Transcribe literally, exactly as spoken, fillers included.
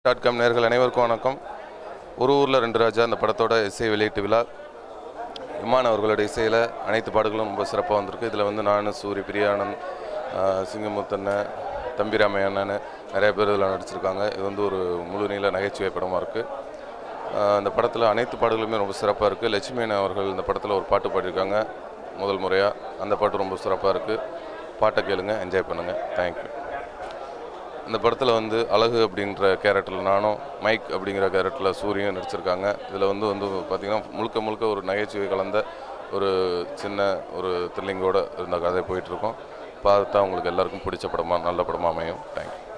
Dot com நேயர்கள் அனைவருக்கும் வணக்கம். ஒரு ஊரில் ரெண்டு ராஜா அந்த படத்தோட இசை வெளியீட்டு விழா. இமான் அவர்களோட இசையில் அனைத்து பாடல்களும் ரொம்ப சிறப்பாக வந்திருக்கு. இதில் வந்து நான், சூரி, பிரியானந்த், சிங்கமுத்தண்ணன், தம்பிராமையண்ணன் நிறைய பேர் இதில் நடிச்சிருக்காங்க. இது வந்து ஒரு முழு நீள நகைச்சுவை படமாக இருக்குது. அந்த படத்தில் அனைத்து பாடல்களுமே ரொம்ப சிறப்பாக இருக்குது. லட்சுமி அவர்கள் இந்த படத்தில் ஒரு பாட்டு பாடியிருக்காங்க முதல் முறையாக. அந்த பாட்டு ரொம்ப சிறப்பாக இருக்குது. பாட்டை கேளுங்க, என்ஜாய் பண்ணுங்கள். தேங்க்யூ. இந்த படத்தில் வந்து அழகு அப்படின்ற கேரக்டரில் நானும், மைக் அப்படிங்கிற கேரக்டரில் சூரியும் நடிச்சிருக்காங்க. இதில் வந்து வந்து பார்த்திங்கன்னா முழுக்க முழுக்க ஒரு நகைச்சுவை கலந்த ஒரு சின்ன ஒரு த்ரில்லிங்கோடு இருந்த கதை போயிட்டுருக்கோம். பார்த்தா உங்களுக்கு எல்லாருக்கும் பிடிச்ச படமாக நல்ல படமாக அமையும். தேங்க்யூ.